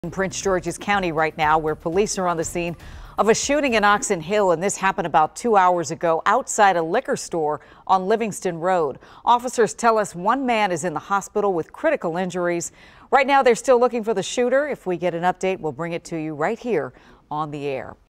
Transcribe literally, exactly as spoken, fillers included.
In Prince George's County right now, where police are on the scene of a shooting in Oxon Hill, and this happened about two hours ago outside a liquor store on Livingston Road. Officers tell us one man is in the hospital with critical injuries. Right now, they're still looking for the shooter. If we get an update, we'll bring it to you right here on the air.